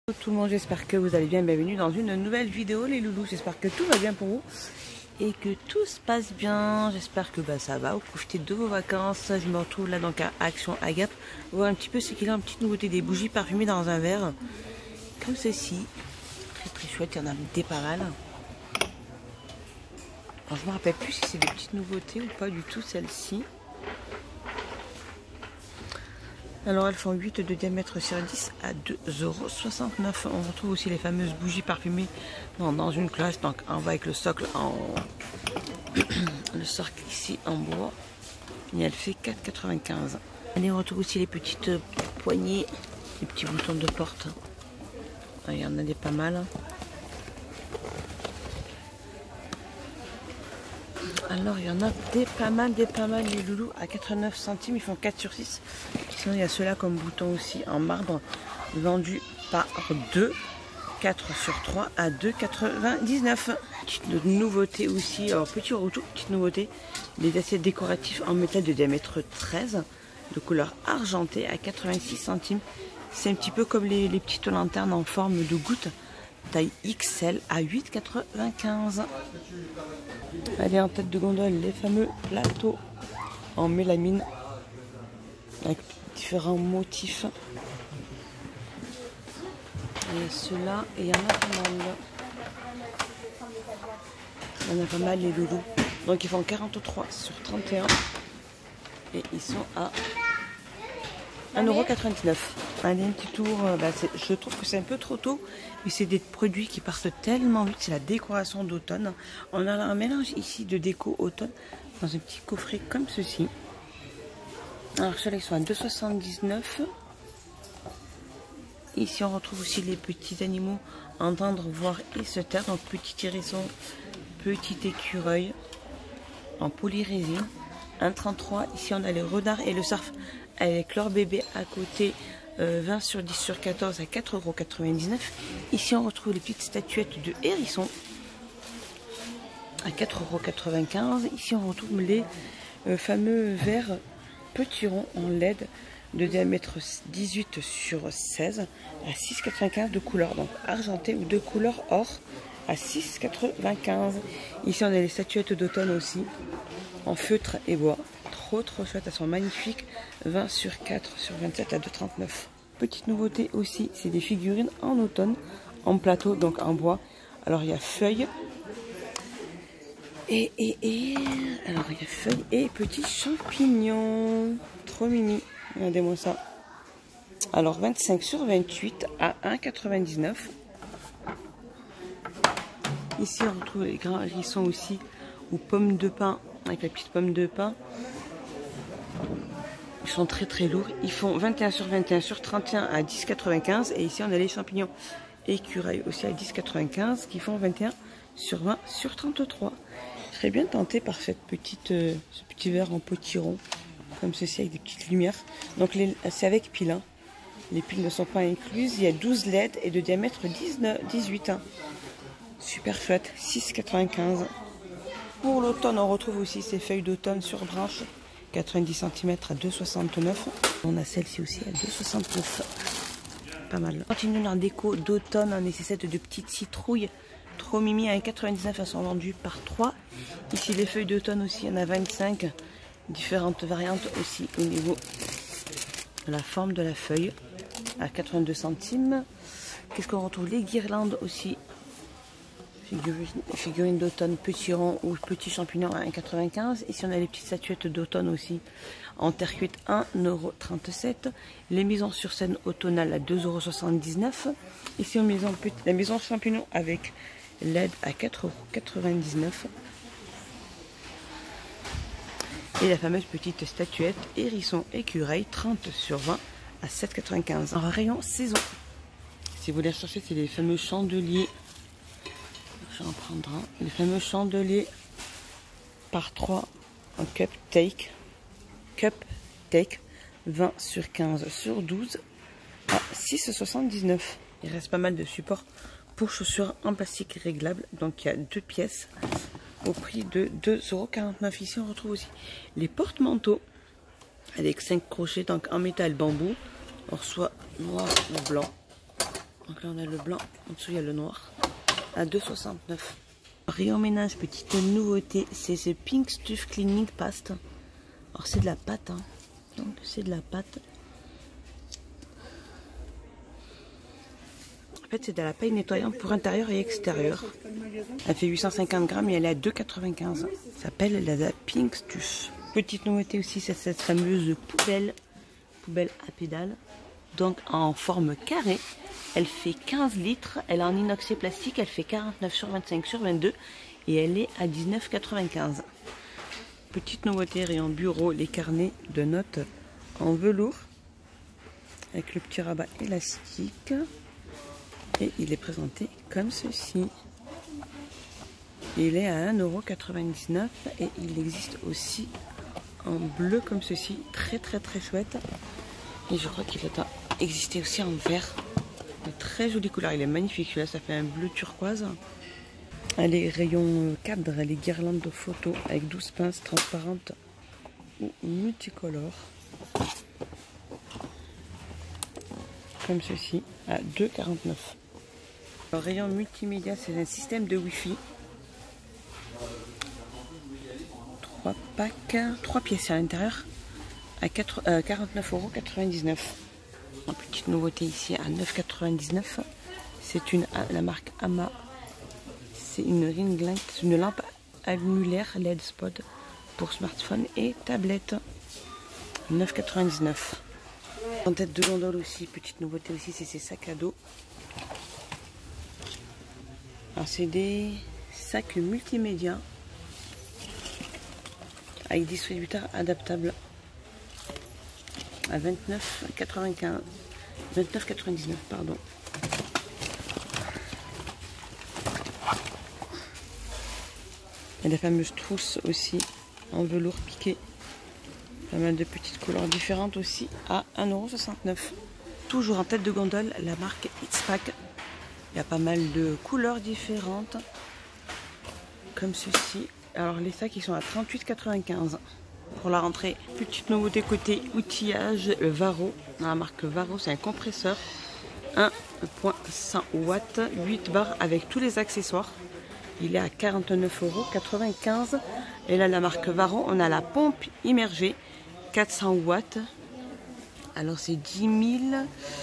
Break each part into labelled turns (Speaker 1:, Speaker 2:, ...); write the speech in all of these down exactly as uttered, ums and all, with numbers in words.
Speaker 1: Bonjour tout le monde, j'espère que vous allez bien, bienvenue dans une nouvelle vidéo les loulous, j'espère que tout va bien pour vous et que tout se passe bien, j'espère que bah, ça va, vous profitez de vos vacances. Je me retrouve là donc à Action à Gap, voir un petit peu ce qu'il y a, une petite nouveauté, des bougies parfumées dans un verre, comme ceci, très très chouette, il y en a des pas mal. Alors, je me rappelle plus si c'est des petites nouveautés ou pas du tout celle-ci. Alors elles font huit de diamètre sur dix à deux euros soixante-neuf. On retrouve aussi les fameuses bougies parfumées dans, dans une cloche. Donc on va avec le socle en le socle ici en bois. Et elle fait quatre quatre-vingt-quinze. Allez, on retrouve aussi les petites poignées, les petits boutons de porte. Il y en a des pas mal. Alors il y en a des pas mal, des pas mal les loulous à quatre-vingt-neuf centimes, ils font quatre sur six. Sinon il y a ceux-là comme bouton aussi en marbre, vendu par deux, quatre sur trois à deux quatre-vingt-dix-neuf. Petite nouveauté aussi, alors petit retour, petite nouveauté, des assiettes décoratifs en métal de diamètre treize, de couleur argentée à quatre-vingt-six centimes. C'est un petit peu comme les, les petites lanternes en forme de goutte. Taille X L à huit quatre-vingt-quinze. Allez, en tête de gondole, les fameux plateaux en mélamine avec différents motifs. Et ceux-là, il y en a pas mal. Il y en a pas mal les loulous. Donc ils font quarante-trois sur trente et un. Et ils sont à un euro quatre-vingt-dix-neuf. Allez, un petit tour, bah, je trouve que c'est un peu trop tôt, mais c'est des produits qui partent tellement vite, c'est la décoration d'automne. On a un mélange ici de déco automne dans un petit coffret comme ceci. Alors ceux-là ils sont à deux euros soixante-dix-neuf. Ici on retrouve aussi les petits animaux entendre, voir et se taire, donc petit hérisson, petit écureuil en polyrésine, un trente-trois. Ici on a les renards et le cerf avec leur bébé à côté, euh, vingt sur dix sur quatorze à quatre euros quatre-vingt-dix-neuf. Ici on retrouve les petites statuettes de hérisson à quatre euros quatre-vingt-quinze. Ici on retrouve les euh, fameux verres petits ronds en L E D de diamètre dix-huit sur seize à six euros quatre-vingt-quinze de couleur, donc argenté ou de couleur or à six euros quatre-vingt-quinze. Ici on a les statuettes d'automne aussi en feutre et bois. Trop trop chouette, elles sont magnifiques. vingt sur quatre sur vingt-sept à deux euros trente-neuf. Petite nouveauté aussi, c'est des figurines en automne, en plateau, donc en bois. Alors il y a feuilles et, et, et alors il y a feuilles et petits champignons. Trop mini, regardez-moi ça. Alors vingt-cinq sur vingt-huit à un euro quatre-vingt-dix-neuf. Ici on retrouve les grands hérissons aussi, ou pommes de pin, avec la petite pomme de pin. Ils sont très très lourds. Ils font vingt et un sur vingt et un sur trente et un à dix euros quatre-vingt-quinze. Et ici on a les champignons écureuils aussi à dix euros quatre-vingt-quinze qui font vingt et un sur vingt sur trente-trois. Je serais bien tentée par cette petite, euh, ce petit verre en potiron comme ceci avec des petites lumières. Donc c'est avec pile. Hein. Les piles ne sont pas incluses. Il y a douze L E D et de diamètre dix-neuf, dix-huit. Hein. Super chouette. six euros quatre-vingt-quinze. Pour l'automne, on retrouve aussi ces feuilles d'automne sur branche, quatre-vingt-dix centimètres à deux euros soixante-neuf. On a celle-ci aussi à deux euros soixante-neuf. Pas mal. Continuons en déco d'automne, on nécessite de petites citrouilles. Trop mimi à un euro quatre-vingt-dix-neuf, elles sont vendues par trois. Ici les feuilles d'automne aussi, il y en a vingt-cinq. Différentes variantes aussi au niveau de la forme de la feuille à quatre-vingt-deux centimes. Qu'est-ce qu'on retrouve? Les guirlandes aussi. Figurines, figurines d'automne, petits ronds ou petits champignons à un euro quatre-vingt-quinze. Ici on a les petites statuettes d'automne aussi en terre cuite un euro trente-sept. Les maisons sur scène automnales à deux euros soixante-dix-neuf. Ici on maison, la maison champignon avec L E D à quatre euros quatre-vingt-dix-neuf. Et la fameuse petite statuette hérisson écureuil trente sur vingt à sept euros quatre-vingt-quinze. En rayon saison. Si vous voulez chercher, c'est les fameux chandeliers. J'en prendrai un. Les fameux chandeliers par trois en cup take. Cup take vingt sur quinze sur douze à six euros soixante-dix-neuf. Il reste pas mal de supports pour chaussures en plastique réglable. Donc il y a deux pièces au prix de deux euros quarante-neuf. Ici on retrouve aussi les porte-manteaux avec cinq crochets donc en métal bambou, alors soit noir ou blanc. Donc là on a le blanc, en dessous il y a le noir. À deux soixante-neuf. Rayon ménage, petite nouveauté, c'est ce Pink Stuff Cleaning Paste. Alors c'est de la pâte, hein. Donc c'est de la pâte. En fait c'est de la paille nettoyante pour intérieur et extérieur. Elle fait huit cent cinquante grammes et elle est à deux quatre-vingt-quinze. Ça s'appelle la Pink Stuff. Petite nouveauté aussi, c'est cette fameuse poubelle, poubelle à pédales. Donc en forme carrée. Elle fait quinze litres, elle est en inox et plastique, elle fait quarante-neuf sur vingt-cinq sur vingt-deux et elle est à dix-neuf quatre-vingt-quinze. Petite nouveauté, rayon bureau, les carnets de notes en velours avec le petit rabat élastique et il est présenté comme ceci. Il est à un euro quatre-vingt-dix-neuf et il existe aussi en bleu comme ceci, très très très chouette. Et je crois qu'il doit exister aussi en vert. Très jolie couleur, il est magnifique celui-là, ça fait un bleu turquoise. Elle est rayon cadre, elle est guirlande de photos avec douze pinces transparentes ou multicolores. Comme ceci, à deux quarante-neuf. Le rayon multimédia, c'est un système de Wi-Fi. trois packs, trois pièces à l'intérieur à quarante-neuf euros quatre-vingt-dix-neuf. Une petite nouveauté ici à neuf quatre-vingt-dix-neuf. C'est une la marque Ama. C'est une ring light, une lampe annulaire L E D spot pour smartphone et tablette. neuf quatre-vingt-dix-neuf. En tête de gondole aussi, petite nouveauté aussi, c'est ces sacs à dos. Alors c'est des sacs multimédia avec distributeur adaptable à vingt-neuf quatre-vingt-quinze, vingt-neuf quatre-vingt-dix-neuf pardon. Et la fameuse trousse aussi en velours piqué. Pas mal de petites couleurs différentes aussi à un euro soixante-neuf. Toujours en tête de gondole, la marque X-Pack. Il y a pas mal de couleurs différentes. Comme ceci. Alors les sacs ils sont à trente-huit quatre-vingt-quinze. Pour la rentrée, petite nouveauté côté outillage, le Varro. Dans la marque Varro, c'est un compresseur un virgule cinq watts, huit bars avec tous les accessoires. Il est à quarante-neuf euros quatre-vingt-quinze. Et là, la marque Varro, on a la pompe immergée, quatre cents watts. Alors, c'est dix mille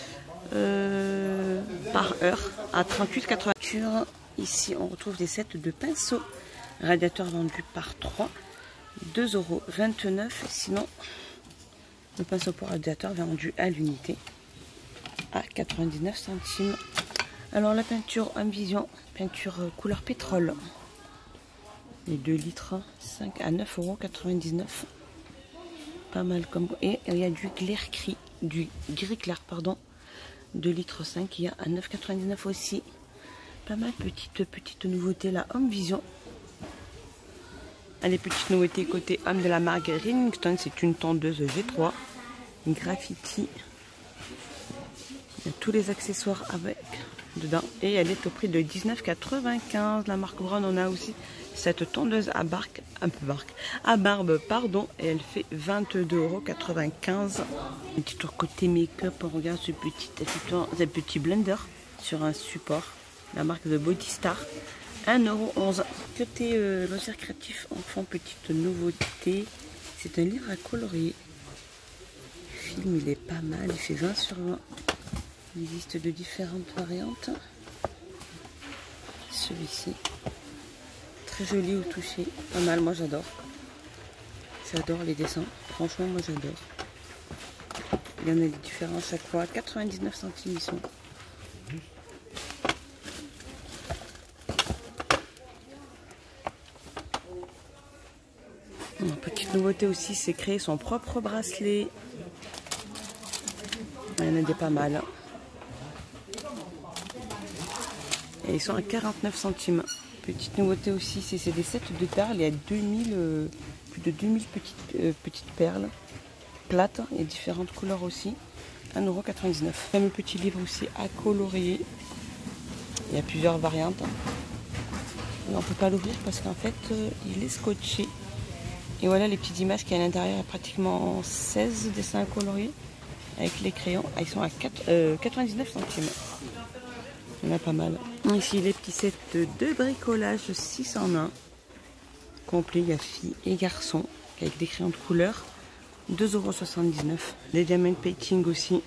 Speaker 1: euh, par heure à trente-huit quatre-vingt-quinze. Ici, on retrouve des sets de pinceaux. Radiateur vendu par trois. deux euros vingt-neuf. Sinon, le pinceau pour radiateur vendu à l'unité à quatre-vingt-dix-neuf centimes. Alors la peinture en vision, peinture couleur pétrole. Les deux litres, cinq à neuf euros quatre-vingt-dix-neuf. Pas mal comme. Et il y a du clair gris, du gris clair, pardon. deux litres cinq, il y a à neuf quatre-vingt-dix-neuf aussi. Pas mal petite petite nouveauté là, Home Vision. Les petites nouveautés côté homme de la marque Remington, c'est une tondeuse G trois, une graffiti. Il y a tous les accessoires avec dedans et elle est au prix de dix-neuf quatre-vingt-quinze. La marque Brown, on a aussi cette tondeuse à barque, un peu barque, à barbe, pardon, et elle fait vingt-deux euros quatre-vingt-quinze. Un petit tour côté make-up, on regarde ce petit, ce petit blender sur un support, la marque de Body Star. un euro onze. Côté euh, loisirs créatifs, enfant, petite nouveauté. C'est un livre à colorier. Le film, il est pas mal. Il fait vingt sur vingt. Il existe de différentes variantes. Celui-ci. Très joli au toucher. Pas mal, moi j'adore. J'adore les dessins. Franchement, moi j'adore. Il y en a des différents à chaque fois. quatre-vingt-dix-neuf centimes ils sont. Une petite nouveauté aussi, c'est créer son propre bracelet. Il y en a des pas mal. Et ils sont à quarante-neuf centimes. Petite nouveauté aussi, c'est des sets de perles. Il y a deux mille, euh, plus de deux mille petites, euh, petites perles plates et différentes couleurs aussi. un euro quatre-vingt-dix-neuf. Même le petit livre aussi à colorier. Il y a plusieurs variantes. Mais on ne peut pas l'ouvrir parce qu'en fait, euh, il est scotché. Et voilà les petites images qu'il y a à l'intérieur. Il y a pratiquement seize dessins coloriés avec les crayons. Ils sont à quatre, euh, quatre-vingt-dix-neuf centimes. Il y en a pas mal. Ici, les petits sets de bricolage six en un. Complet, il y a filles et garçons. Avec des crayons de couleur. deux euros soixante-dix-neuf. Les diamond painting aussi.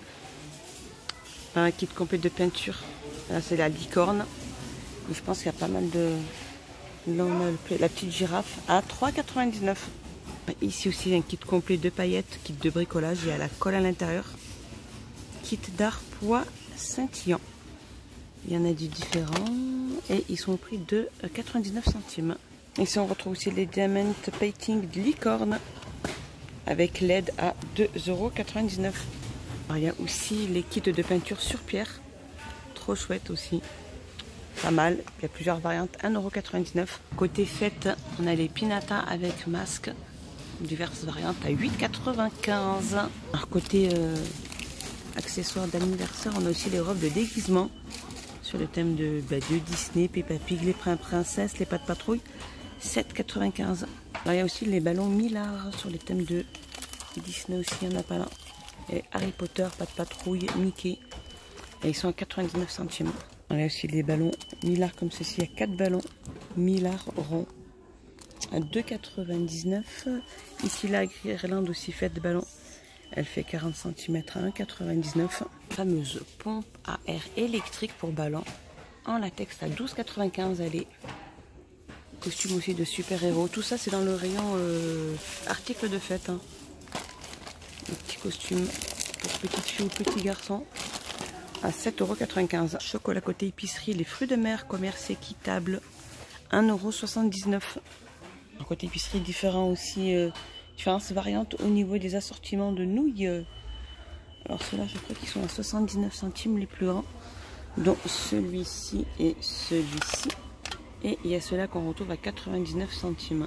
Speaker 1: Un kit complet de peinture. Là, c'est la licorne. Et je pense qu'il y a pas mal de... Là, on a le... la petite girafe à trois euros quatre-vingt-dix-neuf. Ici aussi, un kit complet de paillettes, kit de bricolage. Il y a la colle à l'intérieur. Kit d'art poids scintillant. Il y en a du différent. Et ils sont au prix de quatre-vingt-dix-neuf centimes. Ici, on retrouve aussi les diamond painting de licorne. Avec L E D à deux euros quatre-vingt-dix-neuf. Il y a aussi les kits de peinture sur pierre. Trop chouette aussi. Pas mal. Il y a plusieurs variantes. un euro quatre-vingt-dix-neuf. Côté fête, on a les pinata avec masque. Diverses variantes à huit euros quatre-vingt-quinze. Alors côté euh, accessoires d'anniversaire, on a aussi les robes de déguisement. Sur le thème de, bah, de Disney, Peppa Pig, les princes princesses, les pattes patrouilles. sept euros quatre-vingt-quinze. Alors, il y a aussi les ballons Millard sur les thèmes de Disney aussi, il y en a pas là. Et Harry Potter, Patte Patrouille, Mickey. Et ils sont à quatre-vingt-dix-neuf centimes. Alors, il y a aussi les ballons Millard comme ceci. Il y a quatre ballons Millard ronds à deux euros quatre-vingt-dix-neuf. Ici, la guirlande aussi faite de ballons. Elle fait quarante centimètres à un euro quatre-vingt-dix-neuf. Fameuse pompe à air électrique pour ballon en latex à douze euros quatre-vingt-quinze. Elle est costume aussi de super-héros. Tout ça, c'est dans le rayon euh, articles de fête. Hein. Les petits costumes pour petites filles ou petits garçons à sept euros quatre-vingt-quinze. Chocolat côté épicerie, les fruits de mer, commerce équitable, un euro soixante-dix-neuf. Côté épicerie, différents aussi, euh, différentes variantes au niveau des assortiments de nouilles. Alors ceux-là, je crois qu'ils sont à soixante-dix-neuf centimes les plus grands, dont celui-ci et celui-ci. Et il y a ceux-là qu'on retrouve à quatre-vingt-dix-neuf centimes.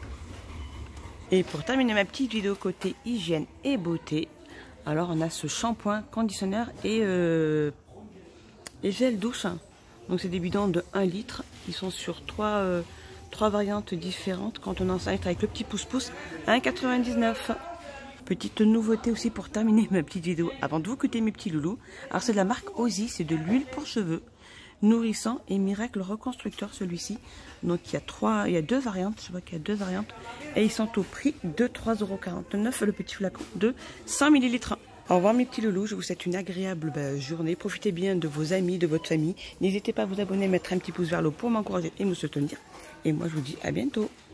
Speaker 1: Et pour terminer ma petite vidéo côté hygiène et beauté, alors on a ce shampoing, conditionneur et, euh, et gel douche. Donc c'est des bidons de un litre. Ils sont sur trois, euh, trois variantes différentes. Quand on en s'arrête avec le petit pouce-pouce, à un euro quatre-vingt-dix-neuf. Petite nouveauté aussi pour terminer ma petite vidéo avant de vous quitter mes petits loulous. Alors c'est de la marque Ozzy, c'est de l'huile pour cheveux. Nourrissant et miracle reconstructeur celui-ci. Donc il y a trois, il y a deux variantes, je vois qu'il y a deux variantes. Et ils sont au prix de trois euros quarante-neuf le petit flacon de cent millilitres. Au revoir mes petits loulous, je vous souhaite une agréable bah, journée. Profitez bien de vos amis, de votre famille. N'hésitez pas à vous abonner, mettre un petit pouce vers le haut pour m'encourager et me soutenir. Et moi je vous dis à bientôt.